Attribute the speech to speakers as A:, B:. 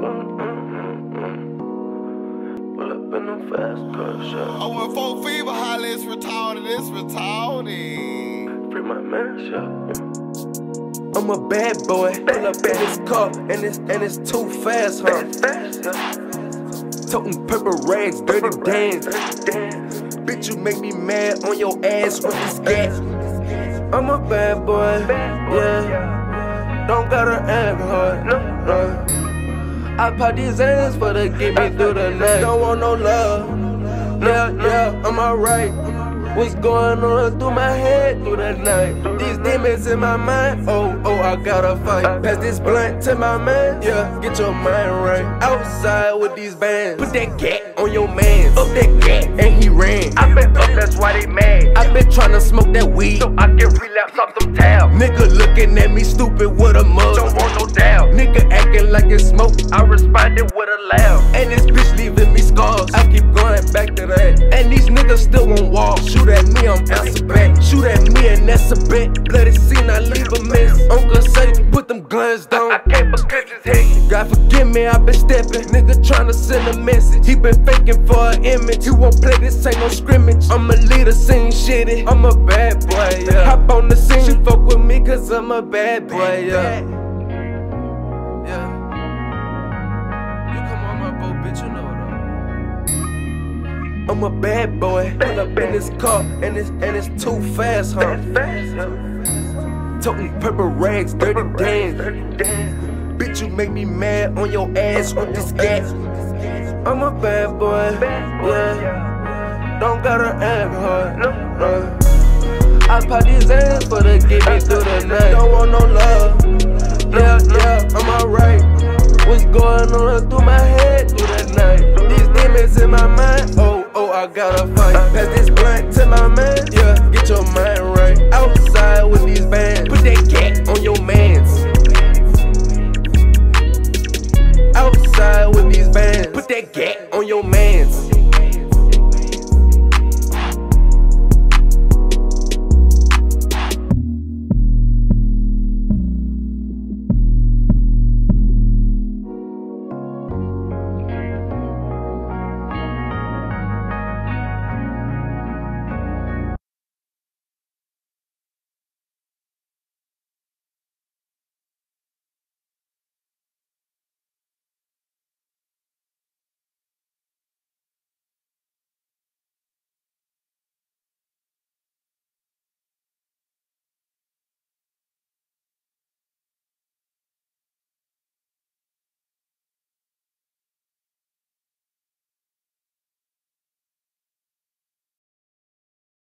A: Pull up in them fast cars, yeah.
B: I went 4 fever, holla, it's retarded, it's retarded.
A: Free my man, yeah. I'm a bad boy, pull up in this car, and it's too fast, huh? Toting purple rags, dirty dance. Bitch, you make me mad on your ass with this gas. I'm a bad boy, yeah. Don't gotta act hard, no. I pop these hands for to get me through the night. Don't want no love, yeah, I'm alright. What's going on through my head through the night? These demons in my mind, oh, I gotta fight. Pass this blunt to my man, yeah, get your mind right. Outside with these bands, put that gat on your man. Up that gat, and he ran.
C: I been up, that's why they mad.
A: I been tryna smoke that weed,
C: So I can relapse off them tabs.
A: nigga looking at me stupid with a mug.
C: Don't want no doubt.
A: Nigga acting like it's smoke,
C: I responded with a laugh.
A: and this bitch leaving me scars. I keep going back to that, and these niggas still won't walk. Shoot at me, I'm answer back. Shoot at me, and that's a bet. Bloody scene, I leave a mess. Uncle say, put them guns down.
C: I can't because it's hate.
A: God forgive me, I been stepping. Nigga tryna send a message. He been faking for an image. He won't play, this ain't no scrimmage. I'm a leader, scene shitty. I'm a bad boy, yeah. Hop on the scene, she fuck with me cause I'm a bad boy, yeah. Yeah. You come on my boat, bitch, you know though. I'm a bad boy. Pull up in this car, and it's too fast, huh? Toting purple rags, dirty dance. Bitch, you make me mad on your ass with this gas. I'm a bad boy, yeah. Don't gotta act hard, no. I pop these hands for to get me through the night. Don't want no love,